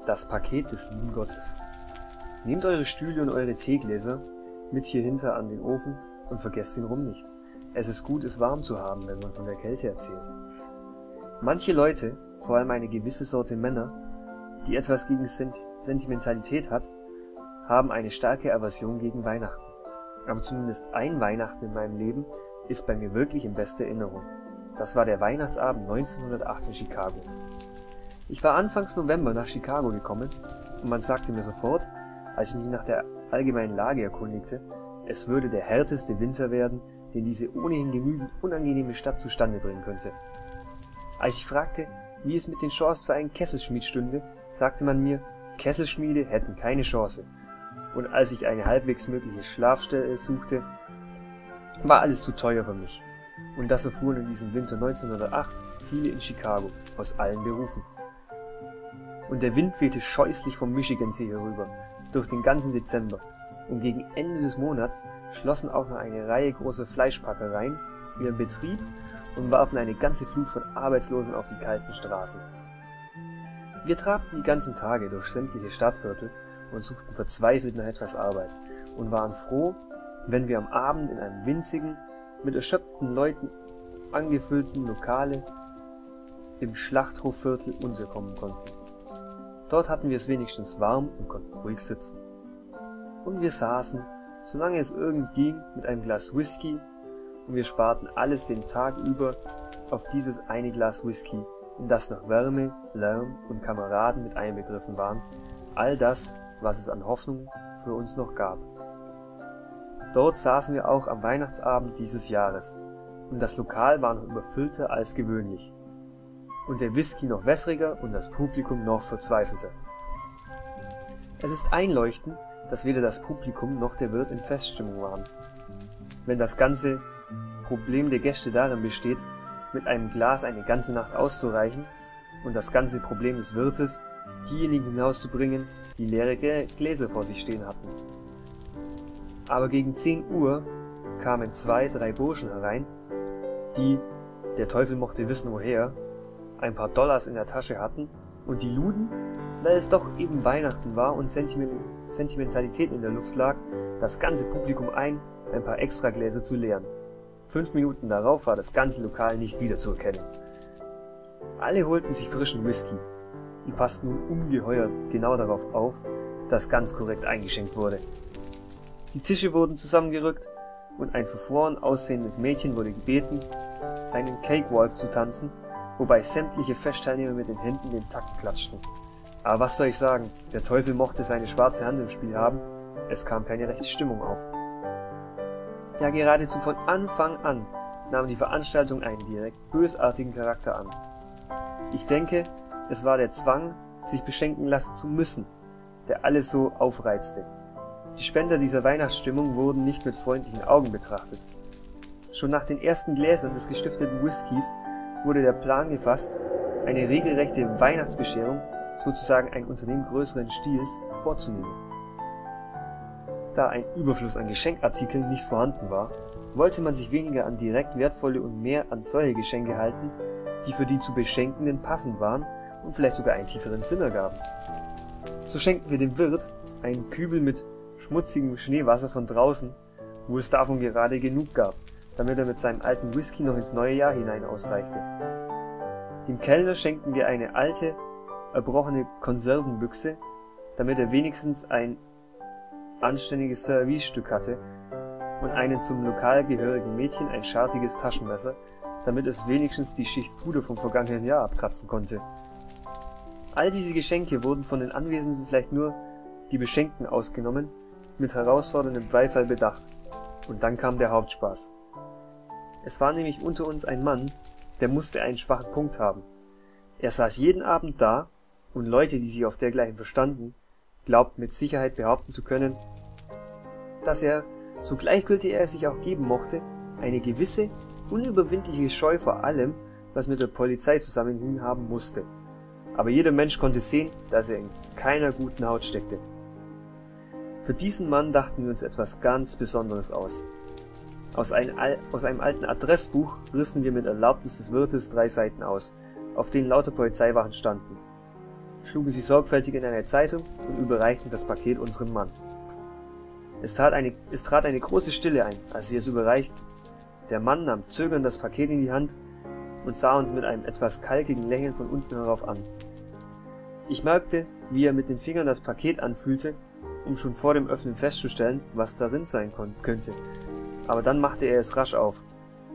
Das Paket des lieben Gottes. Nehmt eure Stühle und eure Teegläser mit hier hinter an den Ofen und vergesst den Rum nicht. Es ist gut, es warm zu haben, wenn man von der Kälte erzählt. Manche Leute, vor allem eine gewisse Sorte Männer, die etwas gegen Sentimentalität hat, haben eine starke Aversion gegen Weihnachten. Aber zumindest ein Weihnachten in meinem Leben ist bei mir wirklich in bester Erinnerung. Das war der Weihnachtsabend 1908 in Chicago. Ich war Anfangs November nach Chicago gekommen und man sagte mir sofort, als ich mich nach der allgemeinen Lage erkundigte, es würde der härteste Winter werden, den diese ohnehin genügend unangenehme Stadt zustande bringen könnte. Als ich fragte, wie es mit den Chancen für einen Kesselschmied stünde, sagte man mir, Kesselschmiede hätten keine Chance. Und als ich eine halbwegs mögliche Schlafstelle suchte, war alles zu teuer für mich. Und das erfuhren in diesem Winter 1908 viele in Chicago, aus allen Berufen. Und der Wind wehte scheußlich vom Michigansee herüber, durch den ganzen Dezember. Und gegen Ende des Monats schlossen auch noch eine Reihe großer Fleischpackereien ihren Betrieb und warfen eine ganze Flut von Arbeitslosen auf die kalten Straßen. Wir trabten die ganzen Tage durch sämtliche Stadtviertel und suchten verzweifelt nach etwas Arbeit und waren froh, wenn wir am Abend in einem winzigen, mit erschöpften Leuten angefüllten Lokale im Schlachthofviertel unterkommen konnten. Dort hatten wir es wenigstens warm und konnten ruhig sitzen. Und wir saßen, solange es irgend ging, mit einem Glas Whisky, und wir sparten alles den Tag über auf dieses eine Glas Whisky, in das noch Wärme, Lärm und Kameraden mit einbegriffen waren, all das, was es an Hoffnung für uns noch gab. Dort saßen wir auch am Weihnachtsabend dieses Jahres, und das Lokal war noch überfüllter als gewöhnlich, und der Whisky noch wässriger und das Publikum noch verzweifelter. Es ist einleuchtend, dass weder das Publikum noch der Wirt in Feststimmung waren. Wenn das ganze Problem der Gäste darin besteht, mit einem Glas eine ganze Nacht auszureichen, und das ganze Problem des Wirtes, diejenigen hinauszubringen, die leere Gläser vor sich stehen hatten. Aber gegen 10 Uhr kamen 2, 3 Burschen herein, die, der Teufel mochte wissen woher, ein paar Dollars in der Tasche hatten, und die luden, weil es doch eben Weihnachten war und Sentimentalität in der Luft lag, das ganze Publikum ein paar Extragläser zu leeren. 5 Minuten darauf war das ganze Lokal nicht wiederzuerkennen. Alle holten sich frischen Whisky und passten nun ungeheuer genau darauf auf, dass ganz korrekt eingeschenkt wurde. Die Tische wurden zusammengerückt und ein verfroren aussehendes Mädchen wurde gebeten, einen Cakewalk zu tanzen, wobei sämtliche Festteilnehmer mit den Händen den Takt klatschten. Aber was soll ich sagen, der Teufel mochte seine schwarze Hand im Spiel haben, es kam keine rechte Stimmung auf. Ja, geradezu von Anfang an nahm die Veranstaltung einen direkt bösartigen Charakter an. Ich denke, es war der Zwang, sich beschenken lassen zu müssen, der alles so aufreizte. Die Spender dieser Weihnachtsstimmung wurden nicht mit freundlichen Augen betrachtet. Schon nach den ersten Gläsern des gestifteten Whiskys wurde der Plan gefasst, eine regelrechte Weihnachtsbescherung, sozusagen ein Unternehmen größeren Stils, vorzunehmen. Da ein Überfluss an Geschenkartikeln nicht vorhanden war, wollte man sich weniger an direkt wertvolle und mehr an solche Geschenke halten, die für die zu Beschenkenden passend waren und vielleicht sogar einen tieferen Sinn ergaben. So schenkten wir dem Wirt einen Kübel mit schmutzigem Schneewasser von draußen, wo es davon gerade genug gab, damit er mit seinem alten Whisky noch ins neue Jahr hinein ausreichte. Dem Kellner schenkten wir eine alte, erbrochene Konservenbüchse, damit er wenigstens ein anständiges Servicestück hatte, und einem zum Lokal gehörigen Mädchen ein schartiges Taschenmesser, damit es wenigstens die Schicht Puder vom vergangenen Jahr abkratzen konnte. All diese Geschenke wurden von den Anwesenden, vielleicht nur die Beschenkten ausgenommen, mit herausforderndem Beifall bedacht. Und dann kam der Hauptspaß. Es war nämlich unter uns ein Mann, der musste einen schwachen Punkt haben. Er saß jeden Abend da, und Leute, die sich auf dergleichen verstanden, glaubten mit Sicherheit behaupten zu können, dass er, so gleichgültig er es sich auch geben mochte, eine gewisse, unüberwindliche Scheu vor allem, was mit der Polizei zusammenhing, haben musste. Aber jeder Mensch konnte sehen, dass er in keiner guten Haut steckte. Für diesen Mann dachten wir uns etwas ganz Besonderes aus. Aus einem alten Adressbuch rissen wir mit Erlaubnis des Wirtes 3 Seiten aus, auf denen lauter Polizeiwachen standen. schlugen sie sorgfältig in eine Zeitung und überreichten das Paket unserem Mann. Es trat eine große Stille ein, als wir es überreichten. Der Mann nahm zögernd das Paket in die Hand und sah uns mit einem etwas kalkigen Lächeln von unten herauf an. Ich merkte, wie er mit den Fingern das Paket anfühlte, um schon vor dem Öffnen festzustellen, was darin sein könnte. Aber dann machte er es rasch auf.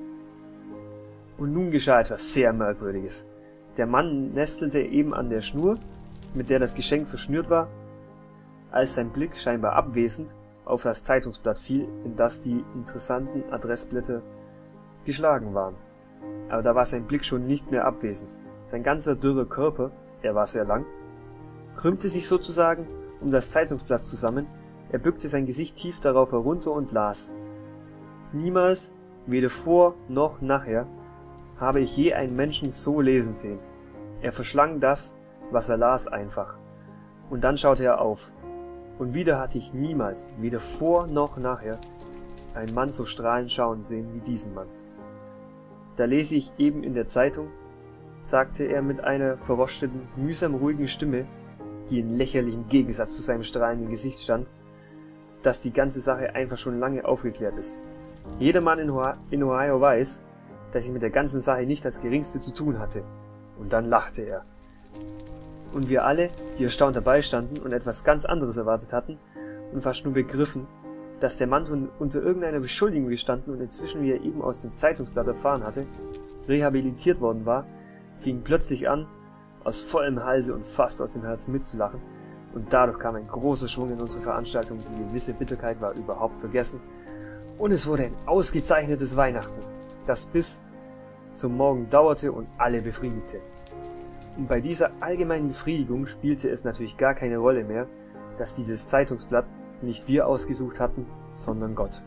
Und nun geschah etwas sehr Merkwürdiges. Der Mann nestelte eben an der Schnur, mit der das Geschenk verschnürt war, als sein Blick scheinbar abwesend auf das Zeitungsblatt fiel, in das die interessanten Adressblätter geschlagen waren. Aber da war sein Blick schon nicht mehr abwesend. Sein ganzer dürrer Körper, er war sehr lang, krümmte sich sozusagen um das Zeitungsblatt zusammen, er bückte sein Gesicht tief darauf herunter und las. Niemals, weder vor noch nachher, habe ich je einen Menschen so lesen sehen. Er verschlang das, was er las, einfach. Und dann schaute er auf. Und wieder hatte ich niemals, weder vor noch nachher, einen Mann so strahlend schauen sehen wie diesen Mann. Da lese ich eben in der Zeitung, sagte er mit einer verrosteten, mühsam ruhigen Stimme, die in lächerlichem Gegensatz zu seinem strahlenden Gesicht stand, dass die ganze Sache einfach schon lange aufgeklärt ist. Jeder Mann in Ohio weiß, dass ich mit der ganzen Sache nicht das Geringste zu tun hatte. Und dann lachte er. Und wir alle, die erstaunt dabei standen und etwas ganz anderes erwartet hatten und fast nur begriffen, dass der Mann unter irgendeiner Beschuldigung gestanden und inzwischen, wie er eben aus dem Zeitungsblatt erfahren hatte, rehabilitiert worden war, fingen plötzlich an, aus vollem Halse und fast aus dem Herzen mitzulachen, und dadurch kam ein großer Schwung in unsere Veranstaltung, die gewisse Bitterkeit war überhaupt vergessen, und es wurde ein ausgezeichnetes Weihnachten, das bis zum Morgen dauerte und alle befriedigte. Und bei dieser allgemeinen Befriedigung spielte es natürlich gar keine Rolle mehr, dass dieses Zeitungsblatt nicht wir ausgesucht hatten, sondern Gott.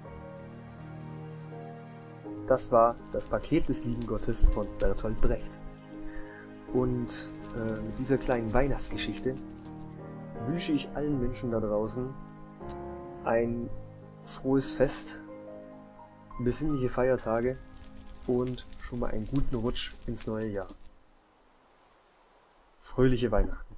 Das war das Paket des lieben Gottes von Bertolt Brecht. Und mit dieser kleinen Weihnachtsgeschichte wünsche ich allen Menschen da draußen ein frohes Fest, besinnliche Feiertage und schon mal einen guten Rutsch ins neue Jahr. Fröhliche Weihnachten.